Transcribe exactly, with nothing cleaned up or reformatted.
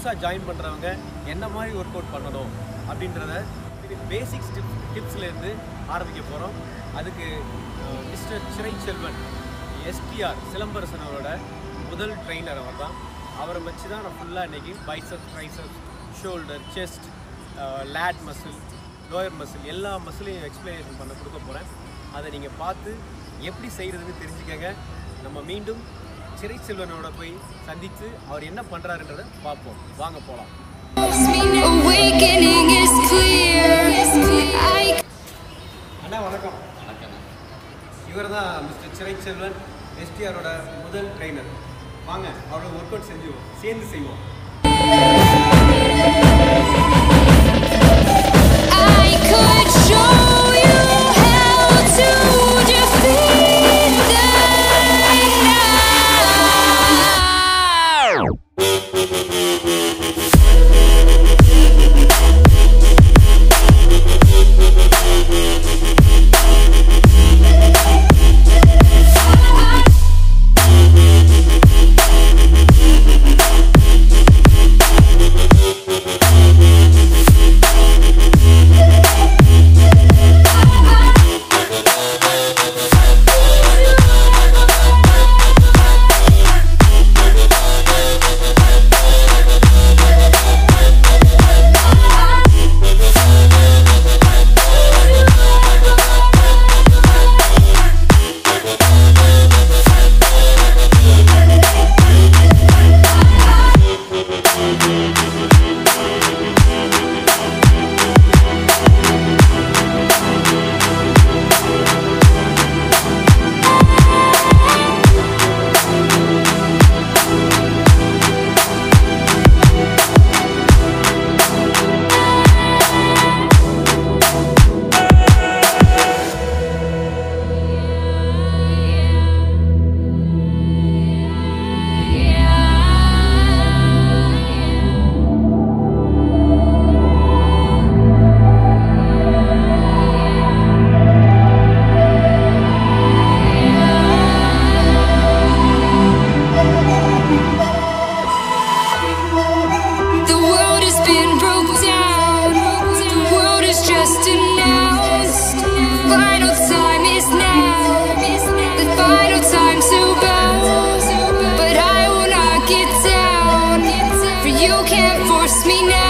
புதுசாக ஜாயின் பண்ணுறவங்க என்ன மாதிரி ஒர்க் அவுட் பண்ணணும் அப்படின்றத பேசிக்ஸ் டிப் டிப்ஸ்லேருந்து ஆரம்பிக்க போகிறோம். அதுக்கு மிஸ்டர் சிறை செல்வன் எஸ்டிஆர் சிலம்பரசனோட முதல் ட்ரெயினர் அவர் தான். அவரை வச்சு தான் நான் ஃபுல்லாக இன்றைக்கி biceps, triceps, shoulder, chest, lat muscle, lower muscle எல்லா மசிலையும் எக்ஸ்பிளனேஷன் பண்ண கொடுக்க போகிறேன். அதை நீங்கள் பார்த்து எப்படி செய்கிறதுன்னு தெரிஞ்சுக்கங்க. நம்ம மீண்டும் சிறை செல்வனோட போய் சந்தித்து அவர் என்ன பண்ணுறாருன்றதை பார்ப்போம். வாங்க போகலாம். அண்ணா வணக்கம். இவர் தான் மிஸ்டர் சிறை செல்வன் எஸ்டிஆரோட முதல் ட்ரெயினர். வாங்க அவரோட ஒர்க் அவுட் செஞ்சுவோம், சேர்ந்து செய்வோம். You can't force me now.